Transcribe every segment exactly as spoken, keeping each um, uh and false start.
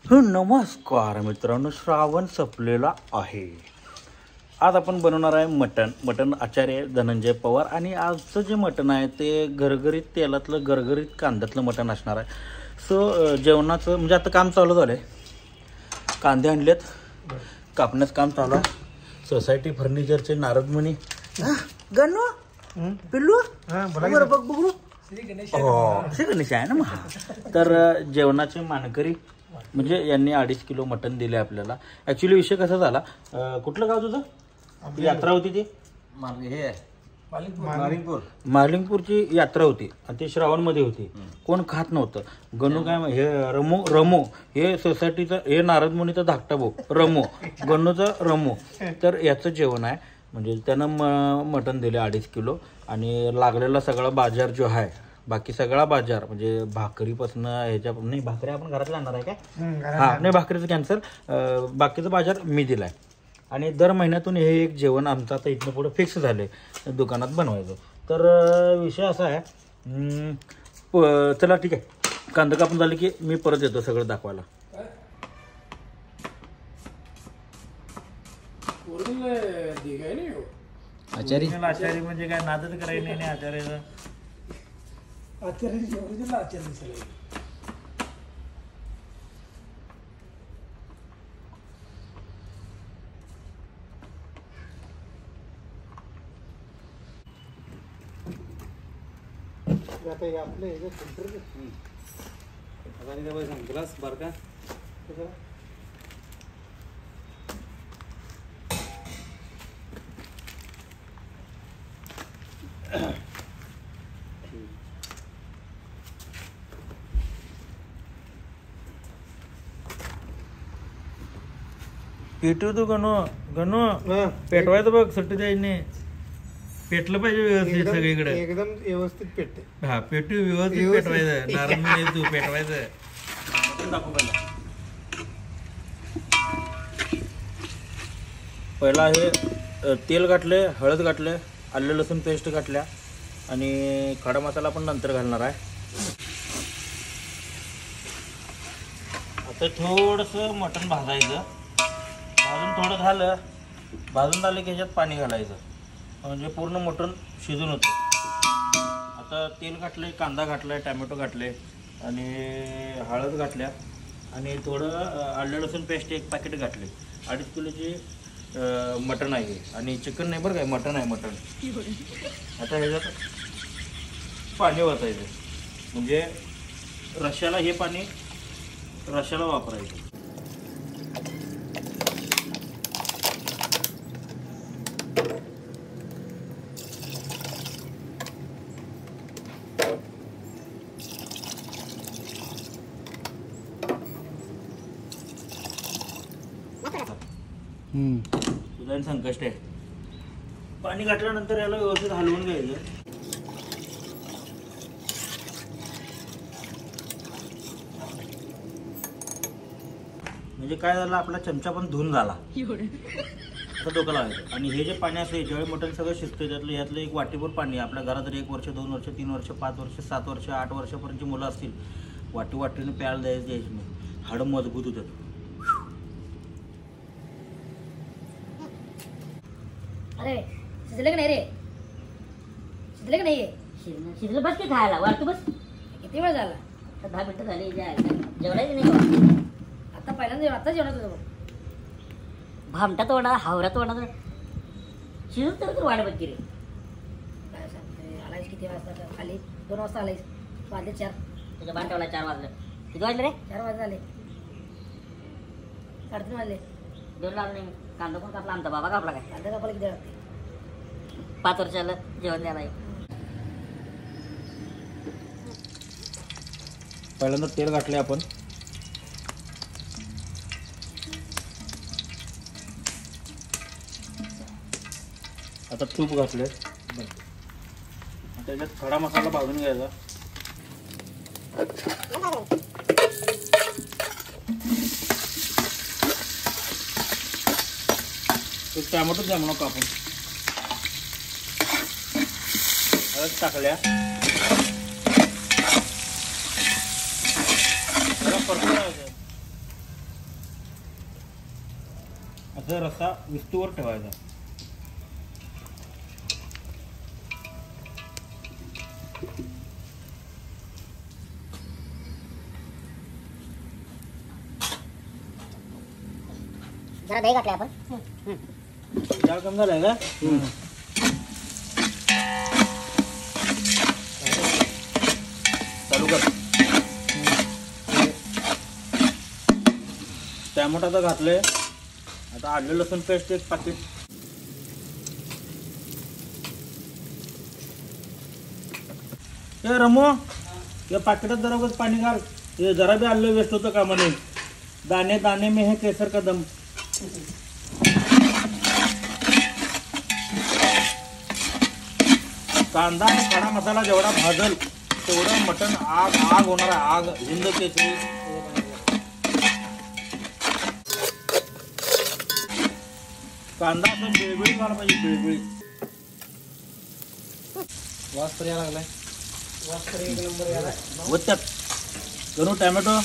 हो नमस्कार मित्रांनो, श्रावण संपलेला आहे. आज आपण बनवणार आहे मटण. मटण आचार्य धनंजय पवार. आणि आजचं जे मटण आहे ते गरगरीत तेलातलं गरगरीत कांद्यातलं मटण असणार आहे. सो जेवणाचं म्हणजे आता काम चालू झालं आहे. कांदे आणलेत, कापण्याचं काम चालू आहे. सोसायटी फर्निचरचे नारदमुनी गणू पिल्लू बरं बघ बघू श्री गणेश श्री गणेश आहे ना मग. तर जेवणाचे मानकरी म्हणजे यांनी अडीच किलो मटण दिले आपल्याला. ॲक्च्युली विषय कसा झाला, कुठलं गाव तुझं? यात्रा होती ती हे मार्लिंगपूर मार्लिंगपूरची यात्रा होती आणि ती श्रावणमध्ये होती. कोण खात नव्हतं. गणू काय हे रमो रमो हे सोसायटीचं हे नारदमुनीचा धाकटा भाऊ रमो, गणूचा रमो. तर याचं जेवण आहे. म्हणजे त्यानं म मटण दिले अडीच किलो. आणि लागलेला सगळा बाजार जो आहे, बाकी सगळा बाजार म्हणजे भाकरीपासून ह्याच्या नाही, भाकरी आपण घरातल्या आणणार आहे काय? हां नाही, भाकरीचं कॅन्सर. बाकीचा बाजार मी दिला आहे. आणि दर महिन्यातून हे एक जेवण आमचं आता इथनं पुढं फिक्स झालं आहे दुकानात बनवायचं. तर विषय असा आहे, चला ठीक आहे, कांदा कापून झाले की मी परत येतो सगळं दाखवायला. आचारी आचारी म्हणजे काय नादच करायला नाही आचार्याचं. आचार्य ओरिजिनल आचार्य सगळे. आता हे आपले हे फिल्टर आता आणि काय सांग ग्लास बार का पेटू तू गणू गणू पेटवायचं बघ, सुट्टी द्यायची. पेटलं पाहिजे व्यवस्थित सगळीकडे, एकदम व्यवस्थित पेटते. हा पेटू व्यवस्थित पेटवायचं. नारळ तू पेटवायचं. पहिला हे तेल घातले, हळद घातले, आलं लसूण पेस्ट घातल्या आणि खडा मसाला पण नंतर घालणार आहे. आता थोडंसं मटण भाजायचं. भाजून थोडं झालं, भाजून झालं की ह्याच्यात पाणी घालायचं म्हणजे पूर्ण मटण शिजून होतं. आता तेल घातलं, कांदा घातला, टॅमॅटो घातले आणि हळद घातल्या आणि थोडं आलं लसूण पेस्ट एक पॅकेट घातले. अडीच किलोची मटण आहे आणि चिकन नाही बरं काय, मटण आहे मटण. आता ह्याच्यात पाणी वाचायचं म्हणजे रश्श्याला हे पाणी रश्श्याला वापरायचं. सुधारण संकष्ट आहे. पाणी घातल्यानंतर याला व्यवस्थित हलवून घ्यायचं. म्हणजे काय झालं, आपला चमचा पण धुवून झाला. आता डोकं लावायचं. आणि हे जे पाणी असतं ज्यावेळी मटण सगळं शिजतं त्यातलं यातलं एक वाटीभर पाणी. आपल्या घरात जर एक वर्ष दोन वर्ष तीन वर्ष पाच वर्ष सात वर्ष आठ वर्षापर्यंतची मुलं असतील, वाटी वाटीने प्यायला द्यायचं द्यायची नाही. हाडं मजबूत होतात. अरे शिजलं का नाही रे? शिजलं का नाही? शिजलं शिजलं बस की खायला. वर तू बस. किती वेळ झाला? आता दहा मिनिटं झाली. जेवणायचं नाही आता पहिल्यांदा. आता जेवणात तुझं भामटा तोडा हावरा तोडा शिजून तर वाढ बघ रे. काय सांगते, आलायस किती वाजता? खाली दोन वाजता आलायस. वाजले चार. तुझ्या बाण ठेवला चार वाजले. किती वाजले रे? चार वाजले आले. साडेतीन वाजले. दोन लागले नाही. कांदा पण कापला आमचा बाबा. कापला काय? कांदा कापला किती लागते? पाच वर्षाला जेवण द्यायला. पहिल्यांदा तेल घातले आपण. आता तूप घातले. त्याच्यात खडा मसाला भाजून घ्यायचा. टॅमॅटो द्या म्हणून कापून हळद टाकल्या. जरा परतून असं रस्सा विस्तूवर ठेवायचा. जरा दही घातलं आपण. जाळ कमी झालाय का? चालू कर. टॅमॅटो आता घातले. आता आलं लसूण पेस्ट एक पाकिट. हे रमो या पाकिटात जरा उगाच पाणी घाल. हे जरा बी आलं वेस्ट होतं का म्हणे. दाणे दाणे में है केसर का दम. कांदा आणि खडा मसाला जेवढा भाजल तेवढं मटण आग आग होणार आहे. आग हिंद केसरी. कांदा असं बिळबिळी झाला पाहिजे. बिळबिळी वास तर यायला लागलाय. वास तर एक नंबर यायला. व त्यात जणू टॅमॅटो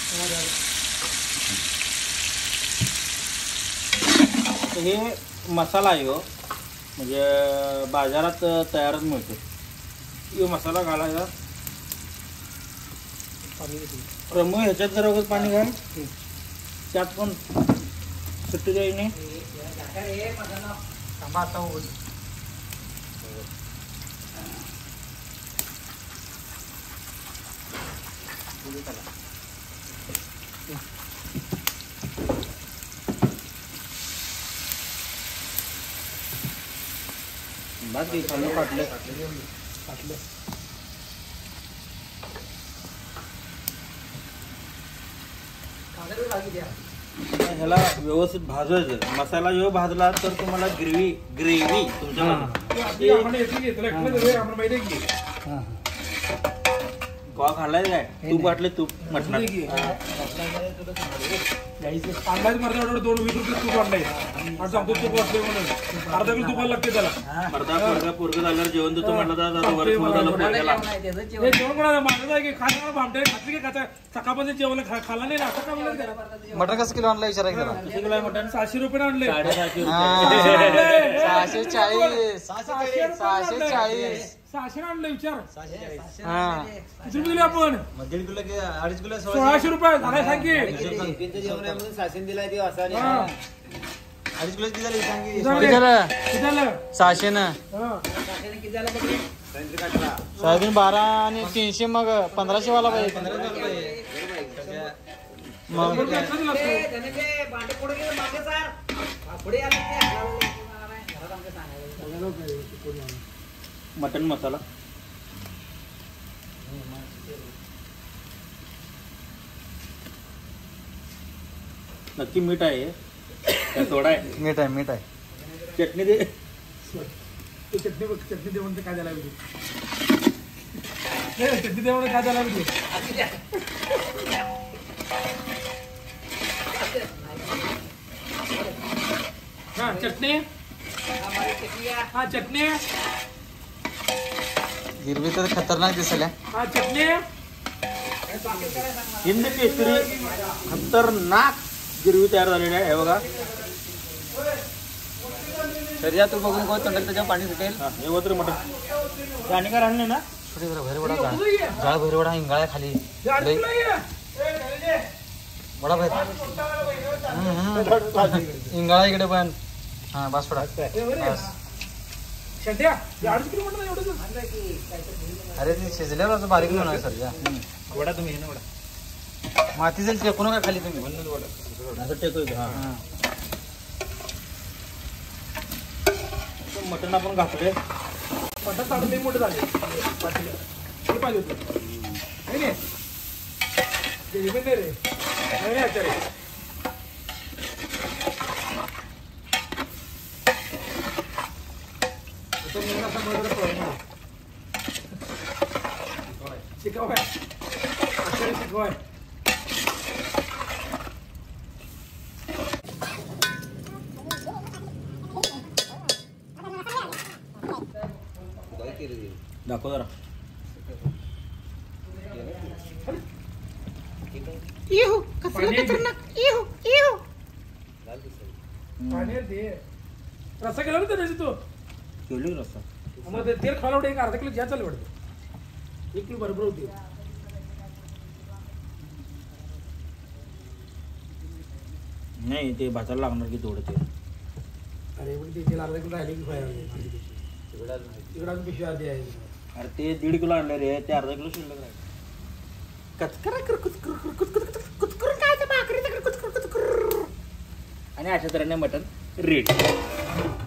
हे मसाला आहे हो. म्हणजे बाजारात तयारच मिळतो. हे मसाला घालायचा. रमू ह्याच्यात जरा वगैरे पाणी घाल. त्यात पण सुट्टी द्यायने. बाकी कांदा काटले काटले. ह्याला व्यवस्थित भाजवायचं. मसाला जेव्हा भाजला तर तुम्हाला ग्रेव्ही ग्रेव्ही तुमच्या गोवा खाल्लाय काय. तूप वाटले तूप मटणात. अंदाज मर्दा दोन वीस रुपये तूप वाटलंय. सांगतो तूप वाटले म्हणून अर्धा किलो तुपाला लागते त्याला. अर्धा पोरगा पोरगा झाल्यावर जेवण देतो म्हटलं तर वर्ष झालं पोरग्याला. जेवण कोणाला माझं आहे की खायला भामटे खात्री की खायचं. सकाळपासून जेवण खाला नाही ना. मटन कसं किलो आणलं विचारा की जरा. किती किलो आहे मटण? सहाशे रुपये आणले. साडेसहाशे सहाशे चाळीस सहाशे चाळीस सहाशे आणलं विचार. हा किती दिले आपण? दीड किलो अडीच किलो सोळाशे रुपये झालाय सांग की. अडीच किलो किती झाले सांग की. किती झालं? किती झालं? सहाशे ना हा. साडेतीन बारा आणि तीनशे मग पंधराशे वाला पाहिजे. मग मटन मसाला नक्की मीठ आहे का सोडा आहे? मीठ आहे मीठ आहे. चटणी दे. तू चटणी बघ. चटणी दे म्हणते काय द्यायला पाहिजे. चटणी दे म्हणते काय द्यायला पाहिजे. हा चटणी. हा चटणी. गिरवी तर खतरनाक दिसेल. हा चटणी. हिंद केसरी खतरनाक गिरवी तयार झालेली आहे. हे बघा. शरीरात बघून कोण तोंडात त्याच्या पाणी सुटेल. हे होतं मटन. आणि काय राहणार ना. छोटे जरा भैरवडा जाळ भैरवडा हिंगाळ्या खाली वडा बाहेर. हिंगाळा इकडे पण. हा बस थोडा. अरे ते शिजल्यावर असं बारीक होणार सर. वडा तुम्ही हे ना वडा. माती जाईल टेकू नका खाली तुम्ही. असं टेकू. हा मटण आपण घातले. मटण ताटं लई मोठे झाले. किती पाहिजे होते नाही रे. ते पण नाही रे. नाही आचार्य. शिकवाय आचार्य शिकवाय. दाखव जरा. पाणी आहे ते रस्सा केला ना त्याची तू केली रस्सा मग ते तेल खावलं एक अर्धा किलो ज्या चालू वाटतं एक किलो बरोबर होती नाही ते भाताला लागणार की थोडं ते अरे पण ते तेल अर्धा किलो राहिले की पाहिजे तिकडं अजून पिशवी अर्धी आहे अरे ते दीड किलो आणलं रे ते अर्धा किलो शिल्लक राहील आणि अशा तऱ्हेने मटण रेडी